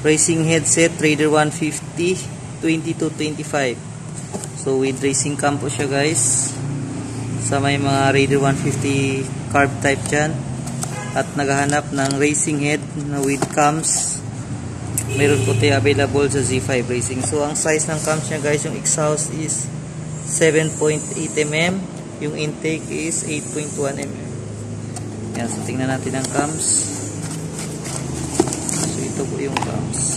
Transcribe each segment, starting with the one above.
Racing headset Raider 150 20-25. So with racing cam po siya guys. Sa may mga Raider 150 carb type dyan. At naghahanap ng racing head na with cams. Meron po tayo available sa Z5 Racing. So ang size ng cams niya guys, yung exhaust is 7.8 mm. Yung intake is 8.1 mm. Yan, so tingnan natin ang cams. So ito po yung cams.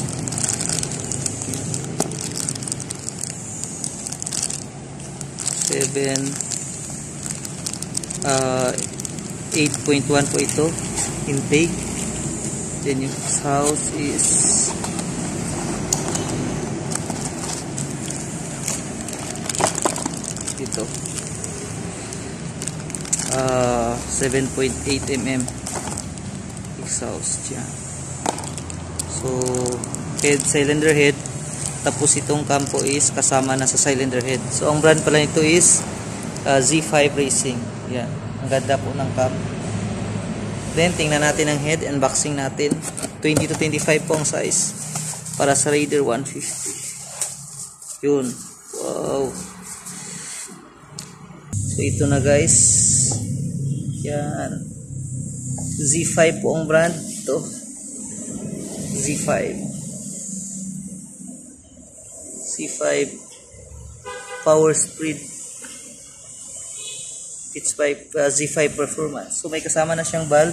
Seven 8.1 po ito intake. Then yung exhaust is ito 7.8 mm exhaust yan. So head, cylinder head, tapos itong cam po is kasama na sa cylinder head. So ang brand pala nito is Z5 Racing. Yan, ang ganda po ng cam. Then tingnan natin ang head, unboxing natin. 20-25 po ang size para sa Raider 150. Yun, wow. So ito na guys. Yan. Z5 po ang brand. Ito. Z5. Z5 Power Speed. It's by Z5 Performance. So may kasama na siyang valve.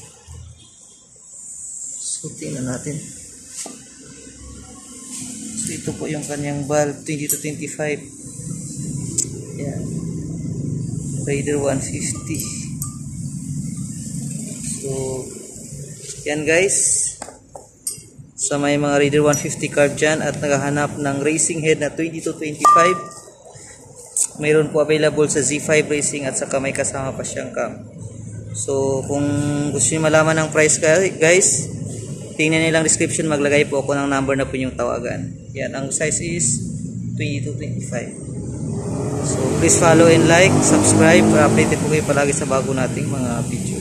So tingnan natin. So ito po yung kanyang valve 20-25. Yan. Raider 150. So yan guys. Sa may mga Raider 150 carb dyan at naghahanap ng racing head na 20-25. Mayroon po available sa Z5 Racing at saka may kasama pa siyang cam. So kung gusto niyo malaman ng price guys, tingnan niyo lang description, maglagay po ako ng number na po yung tawagan. Yan, ang size is 20-25. So please follow and like, subscribe para updated po kayo palagi sa bago nating mga video.